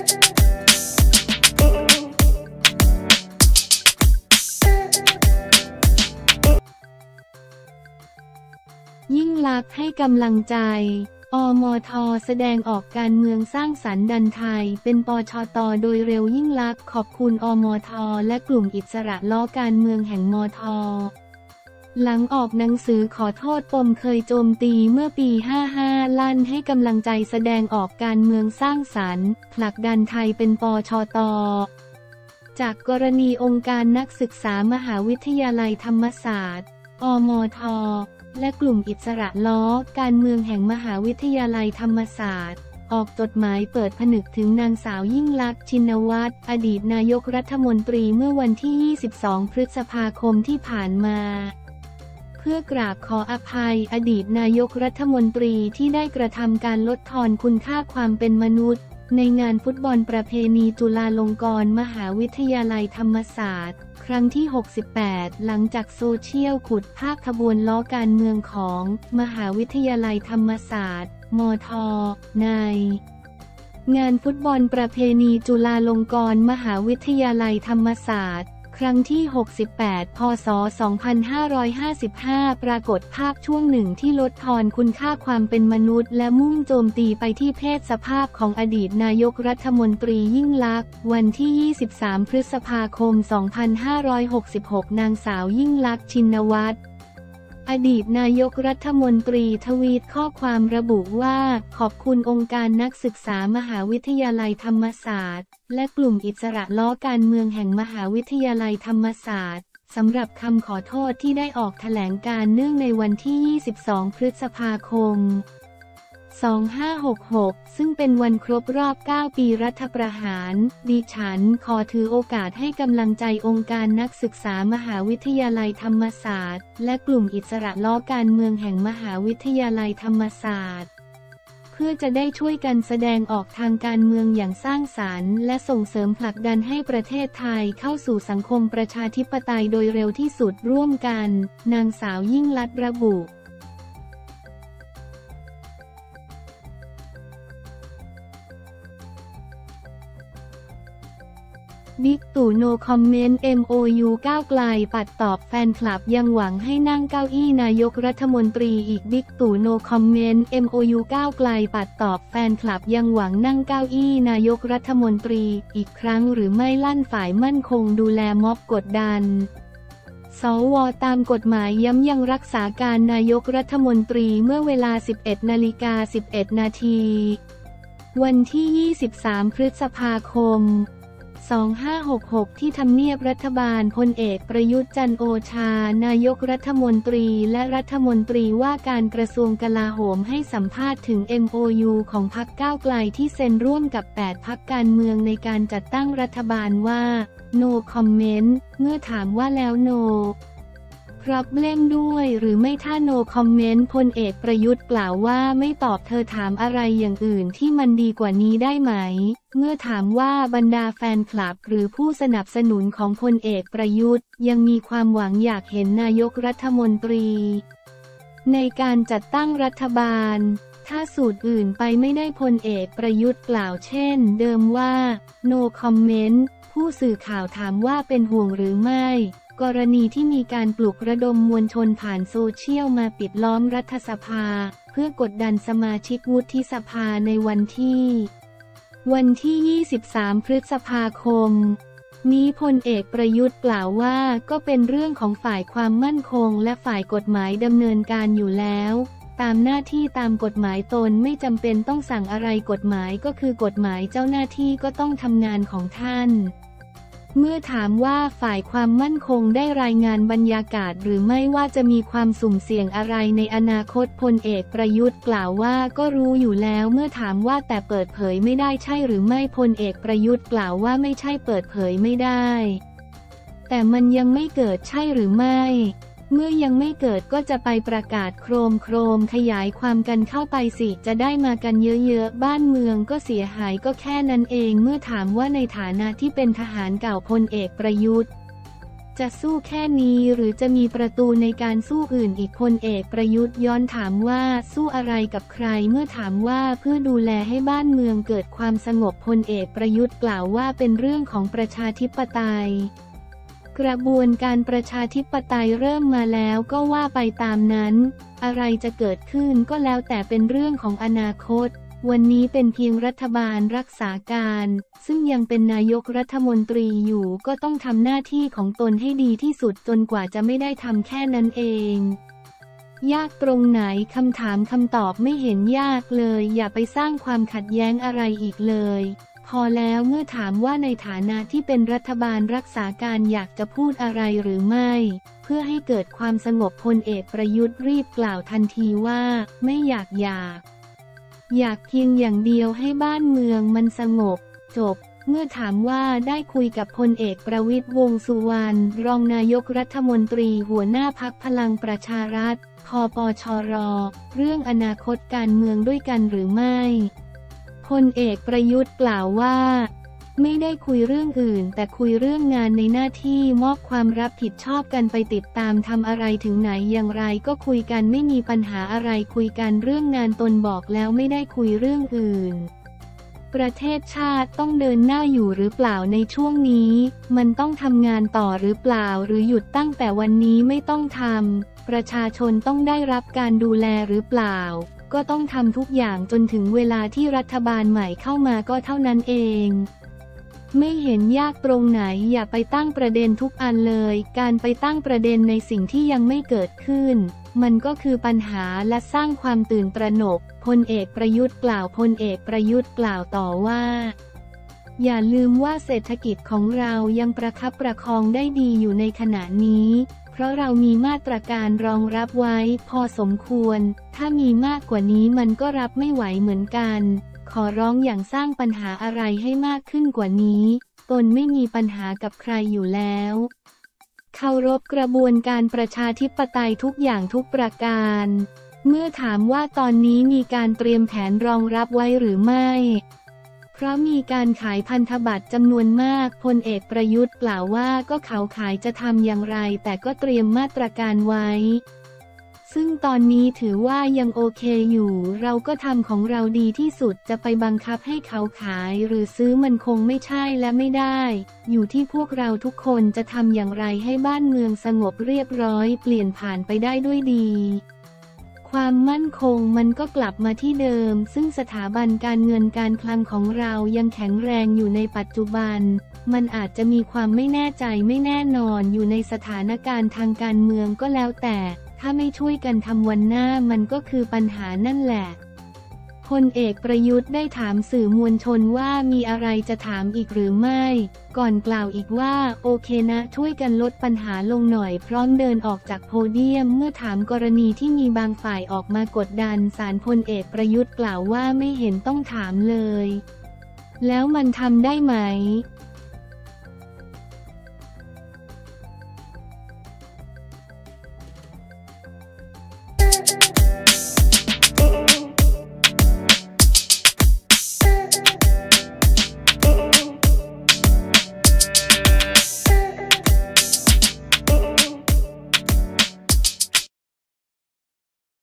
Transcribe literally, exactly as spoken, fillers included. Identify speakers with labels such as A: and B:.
A: ยิ่งลักษณ์ให้กำลังใจอมท.แสดงออกการเมืองสร้างสรรค์ดันไทยเป็นปชต.โดยเร็วยิ่งลักษณ์ขอบคุณอมท.และกลุ่มอิสระล้อการเมืองแห่งมท.หลังออกหนังสือขอโทษปมเคยโจมตีเมื่อปี ห้าห้า ลั่นให้กำลังใจแสดงออกการเมืองสร้างสรรค์ผลักดันไทยเป็นปชต.จากกรณีองค์การนักศึกษามหาวิทยาลัยธรรมศาสตร์อมท.และกลุ่มอิสระล้อการเมืองแห่งมหาวิทยาลัยธรรมศาสตร์ออกจดหมายเปิดผนึกถึงนางสาวยิ่งลักษณ์ชินวัตรอดีตนายกรัฐมนตรีเมื่อวันที่ ยี่สิบสอง พฤษภาคมที่ผ่านมาเพื่อกราบขออภัยอดีตนายกรัฐมนตรีที่ได้กระทำการลดทอนคุณค่าความเป็นมนุษย์ในงานฟุตบอลประเพณีจุฬาลงกรณ์มหาวิทยาลัยธรรมศาสตร์ครั้งที่ หกสิบแปด หลังจากโซเชียลขุดภาพขบวนล้อการเมืองของมหาวิทยาลัยธรรมศาสตร์มท.ในงานฟุตบอลประเพณีจุฬาลงกรณ์มหาวิทยาลัยธรรมศาสตร์ครั้งที่ หกสิบแปด พ.ศ. สองพันห้าร้อยห้าสิบห้า ปรากฏภาพช่วงหนึ่งที่ลดทอนคุณค่าความเป็นมนุษย์และมุ่งโจมตีไปที่เพศสภาพของอดีตนายกรัฐมนตรียิ่งลักษณ์วันที่ ยี่สิบสาม พฤษภาคม สองพันห้าร้อยหกสิบหก นางสาวยิ่งลักษณ์ชินวัตรอดีตนายกรัฐมนตรีทวีตข้อความระบุว่าขอบคุณองค์การนักศึกษามหาวิทยาลัยธรรมศาสตร์และกลุ่มอิสระล้อการเมืองแห่งมหาวิทยาลัยธรรมศาสตร์สำหรับคำขอโทษที่ได้ออกแถลงการเนื่องในวันที่ ยี่สิบสอง พฤษภาคม สองพันห้าร้อยหกสิบหก ซึ่งเป็นวันครบรอบ เก้า ปีรัฐประหารดิฉันขอถือโอกาสให้กำลังใจองค์การนักศึกษามหาวิทยาลัยธรรมศาสตร์และกลุ่มอิสระล้อการเมืองแห่งมหาวิทยาลัยธรรมศาสตร์เพื่อจะได้ช่วยกันแสดงออกทางการเมืองอย่างสร้างสรรค์และส่งเสริมผลักดันให้ประเทศไทยเข้าสู่สังคมประชาธิปไตยโดยเร็วที่สุดร่วมกันนางสาวยิ่งลักษณ์ระบุบิ๊กตู่โนคอมเมนต์ เอ็ม โอ ยู ก้าวไกลปัดตอบแฟนคลับยังหวังให้นั่งเก้าอี้นายกรัฐมนตรีอีกบิ๊กตู่โนคอมเมนต์ เอ็ม โอ ยู ก้าวไกลปัดตอบแฟนคลับยังหวังนั่งเก้าอี้นายกรัฐมนตรีอีกครั้งหรือไม่ลั่นฝ่ายมั่นคงดูแลม็อบกดดันสว.ตามกฎหมายย้ำยังรักษาการนายกรัฐมนตรีเมื่อเวลา สิบเอ็ดนาฬิกาสิบเอ็ดนาทีวันที่ ยี่สิบสาม พฤษภาคมสองพันห้าร้อยหกสิบหก ที่ทำเนียบรัฐบาลพลเอกประยุทธ์จันทร์โอชานายกรัฐมนตรีและรัฐมนตรีว่าการกระทรวงกลาโหมให้สัมภาษณ์ถึง เอ็ม โอ ยู ของพรรคก้าวไกลที่เซ็นร่วมกับแปดพรรคการเมืองในการจัดตั้งรัฐบาลว่า no comment เมื่อถามว่าแล้ว no problem ด้วยหรือไม่ถ้า no comment พลเอกประยุทธ์กล่าวว่าไม่ตอบเธอถามอะไรอย่างอื่นที่มันดีกว่านี้ได้ไหมเมื่อถามว่าบรรดาแฟนคลับหรือผู้สนับสนุนของพลเอกประยุทธ์ยังมีความหวังอยากเห็นนายกรัฐมนตรีในการจัดตั้งรัฐบาลถ้าสูตรอื่นไปไม่ได้พลเอกประยุทธ์กล่าวเช่นเดิมว่า no comment ผู้สื่อข่าวถามว่าเป็นห่วงหรือไม่กรณีที่มีการปลุกระดมมวลชนผ่านโซเชียลมาปิดล้อมรัฐสภาเพื่อกดดันสมาชิกวุฒิสภาในวันที่วันที่ ยี่สิบสาม พฤษภาคมนี้พลเอกประยุทธ์กล่าวว่าก็เป็นเรื่องของฝ่ายความมั่นคงและฝ่ายกฎหมายดำเนินการอยู่แล้วตามหน้าที่ตามกฎหมายตนไม่จำเป็นต้องสั่งอะไรกฎหมายก็คือกฎหมายเจ้าหน้าที่ก็ต้องทำงานของท่านเมื่อถามว่าฝ่ายความมั่นคงได้รายงานบรรยากาศหรือไม่ว่าจะมีความสุ่มเสี่ยงอะไรในอนาคตพลเอกประยุทธ์กล่าวว่าก็รู้อยู่แล้วเมื่อถามว่าแต่เปิดเผยไม่ได้ใช่หรือไม่พลเอกประยุทธ์กล่าวว่าไม่ใช่เปิดเผยไม่ได้แต่มันยังไม่เกิดใช่หรือไม่เมื่อยังไม่เกิดก็จะไปประกาศโครมโครมขยายความกันเข้าไปสิจะได้มากันเยอะๆบ้านเมืองก็เสียหายก็แค่นั้นเองเมื่อถามว่าในฐานะที่เป็นทหารเก่าพลเอกประยุทธ์จะสู้แค่นี้หรือจะมีประตูในการสู้อื่นอีกพลเอกประยุทธ์ย้อนถามว่าสู้อะไรกับใครเมื่อถามว่าเพื่อดูแลให้บ้านเมืองเกิดความสงบพลเอกประยุทธ์กล่าวว่าเป็นเรื่องของประชาธิปไตยกระบวนการประชาธิปไตยเริ่มมาแล้วก็ว่าไปตามนั้นอะไรจะเกิดขึ้นก็แล้วแต่เป็นเรื่องของอนาคตวันนี้เป็นเพียงรัฐบาลรักษาการซึ่งยังเป็นนายกรัฐมนตรีอยู่ก็ต้องทำหน้าที่ของตนให้ดีที่สุดจนกว่าจะไม่ได้ทำแค่นั้นเองยากตรงไหนคำถามคำตอบไม่เห็นยากเลยอย่าไปสร้างความขัดแย้งอะไรอีกเลยพอแล้วเมื่อถามว่าในฐานะที่เป็นรัฐบาลรักษาการอยากจะพูดอะไรหรือไม่เพื่อให้เกิดความสงบพลเอกประยุทธ์รีบกล่าวทันทีว่าไม่อยากอยากอยากเพียงอย่างเดียวให้บ้านเมืองมันสงบจบเมื่อถามว่าได้คุยกับพลเอกประวิตรวงษ์สุวรรณรองนายกรัฐมนตรีหัวหน้าพรรคพลังประชารัฐคปชรเรื่องอนาคตการเมืองด้วยกันหรือไม่พลเอกประยุทธ์กล่าวว่าไม่ได้คุยเรื่องอื่นแต่คุยเรื่องงานในหน้าที่มอบความรับผิดชอบกันไปติดตามทำอะไรถึงไหนอย่างไรก็คุยกันไม่มีปัญหาอะไรคุยกันเรื่องงานตนบอกแล้วไม่ได้คุยเรื่องอื่นประเทศชาติต้องเดินหน้าอยู่หรือเปล่าในช่วงนี้มันต้องทำงานต่อหรือเปล่าหรือหยุดตั้งแต่วันนี้ไม่ต้องทำประชาชนต้องได้รับการดูแลหรือเปล่าก็ต้องทำทุกอย่างจนถึงเวลาที่รัฐบาลใหม่เข้ามาก็เท่านั้นเองไม่เห็นยากตรงไหนอย่าไปตั้งประเด็นทุกอันเลยการไปตั้งประเด็นในสิ่งที่ยังไม่เกิดขึ้นมันก็คือปัญหาและสร้างความตื่นตระหนกพลเอกประยุทธ์กล่าวพลเอกประยุทธ์กล่าวต่อว่าอย่าลืมว่าเศรษฐกิจของเรายังประคับประคองได้ดีอยู่ในขณะนี้เพราะเรามีมาตรการรองรับไว้พอสมควรถ้ามีมากกว่านี้มันก็รับไม่ไหวเหมือนกันขอร้องอย่างสร้างปัญหาอะไรให้มากขึ้นกว่านี้ตนไม่มีปัญหากับใครอยู่แล้วเคารพกระบวนการประชาธิปไตยทุกอย่างทุกประการเมื่อถามว่าตอนนี้มีการเตรียมแผนรองรับไว้หรือไม่เพราะมีการขายพันธบัตรจำนวนมากพลเอกประยุทธ์กล่าวว่าก็เขาขายจะทำอย่างไรแต่ก็เตรียมมาตรการไว้ซึ่งตอนนี้ถือว่ายังโอเคอยู่เราก็ทำของเราดีที่สุดจะไปบังคับให้เขาขายหรือซื้อมันคงไม่ใช่และไม่ได้อยู่ที่พวกเราทุกคนจะทำอย่างไรให้บ้านเมืองสงบเรียบร้อยเปลี่ยนผ่านไปได้ด้วยดีความมั่นคงมันก็กลับมาที่เดิมซึ่งสถาบันการเงินการคลังของเรายังแข็งแรงอยู่ในปัจจุบันมันอาจจะมีความไม่แน่ใจไม่แน่นอนอยู่ในสถานการณ์ทางการเมืองก็แล้วแต่ถ้าไม่ช่วยกันทำวันหน้ามันก็คือปัญหานั่นแหละพลเอกประยุทธ์ได้ถามสื่อมวลชนว่ามีอะไรจะถามอีกหรือไม่ก่อนกล่าวอีกว่าโอเคนะช่วยกันลดปัญหาลงหน่อยพร้อมเดินออกจากโพเดียมเมื่อถามกรณีที่มีบางฝ่ายออกมากดดันศาลพลเอกประยุทธ์กล่าวว่าไม่เห็นต้องถามเลยแล้วมันทำได้ไหม